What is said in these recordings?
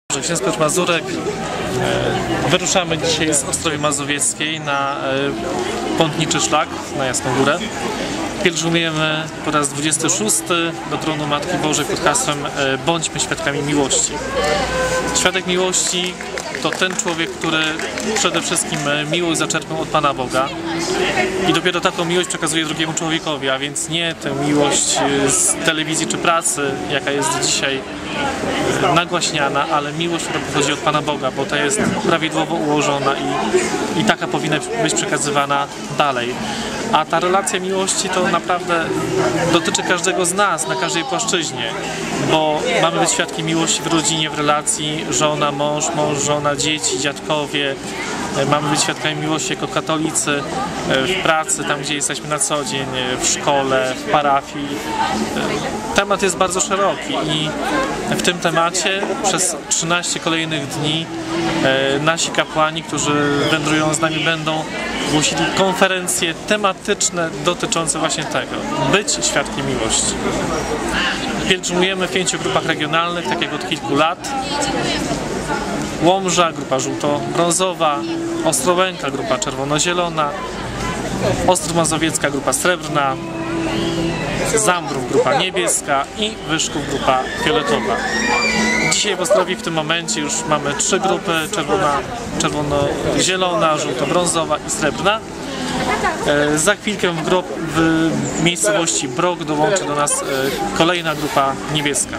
Ksiądz Piotr Mazurek. Wyruszamy dzisiaj z Ostrowi Mazowieckiej na pątniczy szlak na Jasną Górę. Pielgrzymujemy po raz 26 do tronu Matki Bożej pod hasłem Bądźmy świadkami miłości. Świadek miłości to ten człowiek, który przede wszystkim miłość zaczerpnął od Pana Boga i dopiero taką miłość przekazuje drugiemu człowiekowi, a więc nie tę miłość z telewizji czy pracy, jaka jest dzisiaj nagłaśniana, ale miłość, która pochodzi od Pana Boga, bo ta jest prawidłowo ułożona i taka powinna być przekazywana dalej. A ta relacja miłości to naprawdę dotyczy każdego z nas, na każdej płaszczyźnie, bo mamy być świadkiem miłości w rodzinie, w relacji żona, mąż, mąż, żona, dzieci, dziadkowie. Mamy być świadkami miłości jako katolicy w pracy, tam gdzie jesteśmy na co dzień, w szkole, w parafii. Temat jest bardzo szeroki i w tym temacie przez 13 kolejnych dni nasi kapłani, którzy wędrują z nami, będą głosili konferencje tematyczne dotyczące właśnie tego. Być świadkiem miłości. Pielgrzymujemy w 5 grupach regionalnych, tak jak od kilku lat. Łomża, grupa żółto-brązowa, Ostrołęka, grupa czerwono-zielona, Ostrów Mazowiecka, grupa srebrna, Zambrów, grupa niebieska i Wyszków, grupa fioletowa. Dzisiaj w Ostrowie w tym momencie już mamy 3 grupy, czerwono-zielona, żółto-brązowa i srebrna. Za chwilkę w miejscowości Brok dołączy do nas kolejna grupa niebieska.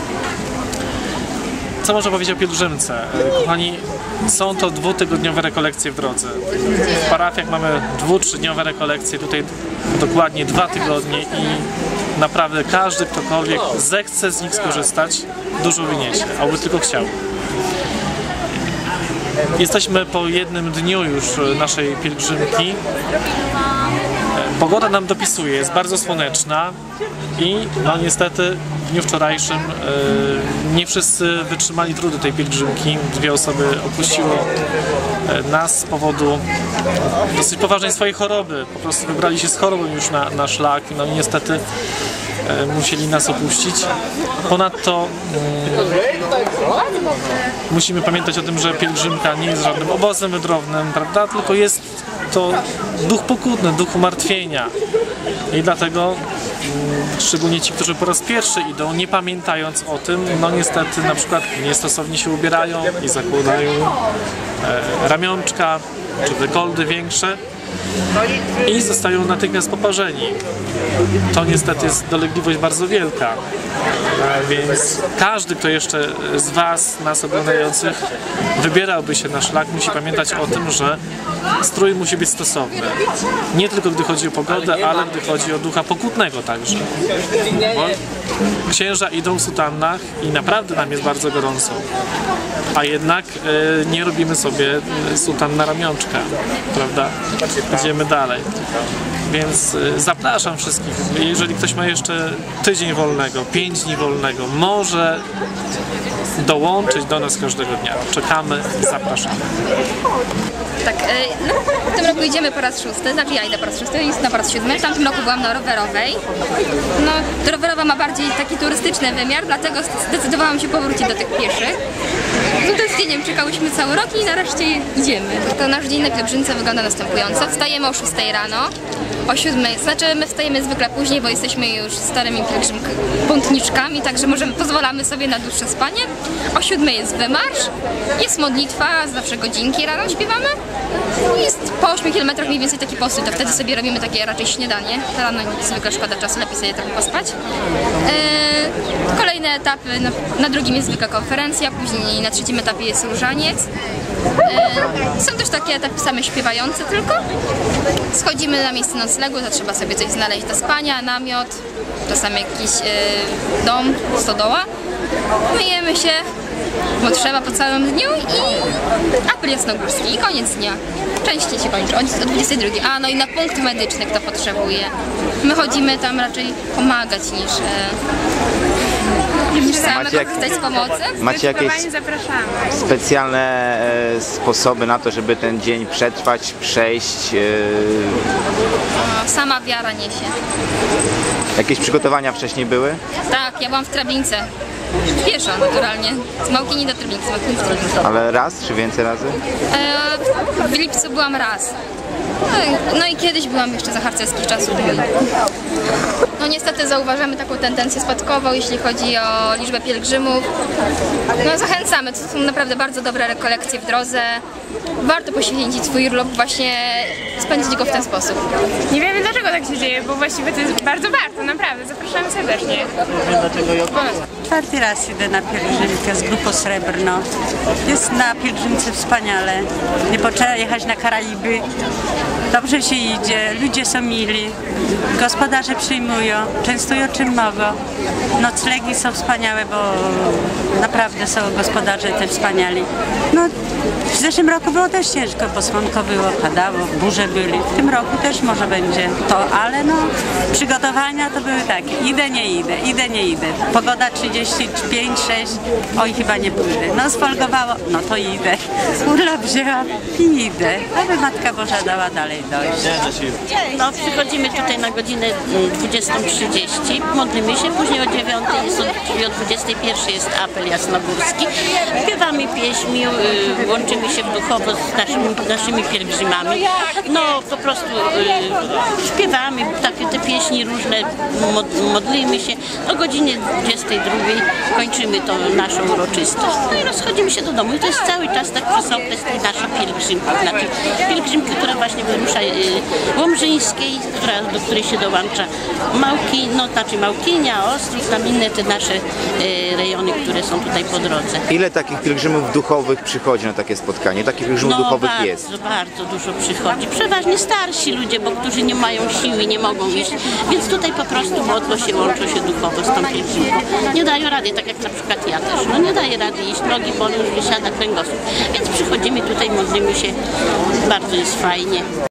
Co można powiedzieć o pielgrzymce? Kochani, są to 2-tygodniowe rekolekcje w drodze. W parafiach mamy 2-3-dniowe rekolekcje, tutaj dokładnie 2 tygodnie i naprawdę każdy, ktokolwiek zechce z nich skorzystać, dużo wyniesie, aby tylko chciał. Jesteśmy po jednym dniu już naszej pielgrzymki. Pogoda nam dopisuje, jest bardzo słoneczna i no niestety w dniu wczorajszym nie wszyscy wytrzymali trudu tej pielgrzymki. 2 osoby opuściło nas z powodu dosyć poważnej swojej choroby. Po prostu wybrali się z chorobą już na szlak, no i niestety musieli nas opuścić. Ponadto musimy pamiętać o tym, że pielgrzymka nie jest żadnym obozem wędrownym, prawda? Tylko jest to duch pokutny, duch umartwienia. I dlatego szczególnie ci, którzy po raz pierwszy idą, nie pamiętając o tym, no niestety na przykład niestosownie się ubierają i zakładają ramionczka czy dekoldy większe i zostają natychmiast poparzeni. To niestety jest dolegliwość bardzo wielka. Więc każdy, kto jeszcze z Was, nas oglądających, wybierałby się na szlak, musi pamiętać o tym, że strój musi być stosowny. Nie tylko gdy chodzi o pogodę, ale gdy chodzi o ducha pokutnego także. Bo księża idą w sutannach i naprawdę nam jest bardzo gorąco. A jednak nie robimy sobie sutan na ramionczka, prawda? Idziemy dalej. Więc zapraszam wszystkich, jeżeli ktoś ma jeszcze tydzień wolnego, 5 dni wolnego, może dołączyć do nas każdego dnia. Czekamy, zapraszamy. Tak, no, w tym roku idziemy po raz 6, znaczy ja idę po raz 6, jest na po raz 7. W tamtym roku byłam na rowerowej. No, rowerowa ma bardziej taki turystyczny wymiar, dlatego zdecydowałam się powrócić do tych pieszych. Z utęsknieniem czekałyśmy cały rok i nareszcie idziemy. To nasz dzień na pielgrzymce wygląda następująco. Wstajemy o 6 rano, o 7, znaczy my wstajemy zwykle później, bo jesteśmy już starymi pątniczkami, także pozwalamy sobie na dłuższe spanie. O 7 jest wymarsz, jest modlitwa, zawsze godzinki rano śpiewamy. Jest po 8 km mniej więcej taki postój, to wtedy sobie robimy takie raczej śniadanie. Rano zwykle szkoda czasu, lepiej sobie trochę pospać. Kolejne etapy, na drugim jest zwykła konferencja, później na trzecim etapie jest różaniec. Są też takie etapy same śpiewające tylko. Schodzimy na miejsce noclegu, to trzeba sobie coś znaleźć do spania, namiot, czasami jakiś dom, stodoła. Myjemy się, bo trzeba po całym dniu i apel jasnogórski i koniec dnia. Częściej się kończy, o 22. A no i na punkt medyczny, kto potrzebuje. My chodzimy tam raczej pomagać niż same korzystać z pomocy. Macie jakieś specjalne sposoby na to, żeby ten dzień przetrwać, przejść? Sama wiara niesie. Jakieś przygotowania wcześniej były? Tak, ja byłam w Treblince. Pieszo, naturalnie. Z Małkini do Treblinki, z Małkini do Treblinki. Ale raz czy więcej razy? W lipcu byłam raz. No i kiedyś byłam jeszcze za harcerskich czasów. No niestety zauważamy taką tendencję spadkową, jeśli chodzi o liczbę pielgrzymów. No zachęcamy, to są naprawdę bardzo dobre rekolekcje w drodze. Warto poświęcić swój urlop, właśnie spędzić go w ten sposób. Nie wiemy dlaczego tak się dzieje, bo właściwie to jest bardzo warto, naprawdę. Zapraszamy serdecznie. Czwarty raz idę na pielgrzymkę z grupą Srebrno. Jest na pielgrzymce wspaniale. Nie potrzeba jechać na Karaiby. Dobrze się idzie, ludzie są mili, gospodarze przyjmują, częstują czym mogą. Noclegi są wspaniałe, bo naprawdę są gospodarze te wspaniali. No, w zeszłym roku było też ciężko, bo słonko było, padało, burze byli. W tym roku też może będzie to, ale no przygotowania to były takie, idę, nie idę, idę, nie idę. Pogoda 35, 6, oj chyba nie pójdę. No sfolgowało, no to idę. Urlop wzięłam i idę, aby Matka Boża dała dalej dojść. No, przychodzimy tutaj na godzinę 20:30, modlimy się, później o 9 jest, czyli o 21 jest apel jasnogórski. Śpiewamy pieśni, łączymy się duchowo z naszymi pielgrzymami. No po prostu śpiewamy takie te pieśni różne, modlimy się. O godzinie 22 kończymy tą naszą uroczystość. No i rozchodzimy się do domu. I to jest cały czas tak wesoło, to jest nasza pielgrzymka. Znaczy pielgrzymka, która właśnie wyrusza Łomżyńskiej, do której się dołącza Małkinia, Ostrów, tam inne te nasze rejony, które są tutaj po drodze. Ile takich pielgrzymów duchowych przychodzi na takie spotkanie? Takich pielgrzymów duchowych jest? Bardzo dużo przychodzi. Przeważnie starsi ludzie, bo którzy nie mają siły i nie mogą iść, więc tutaj po prostu modlą się, łączą się duchowo z tą pielgrzymką. Nie dają rady, tak jak na przykład ja też. No nie daję rady iść, nogi bolą, już wysiada kręgosłup. Więc przychodzimy tutaj, modlimy się, bardzo jest fajnie.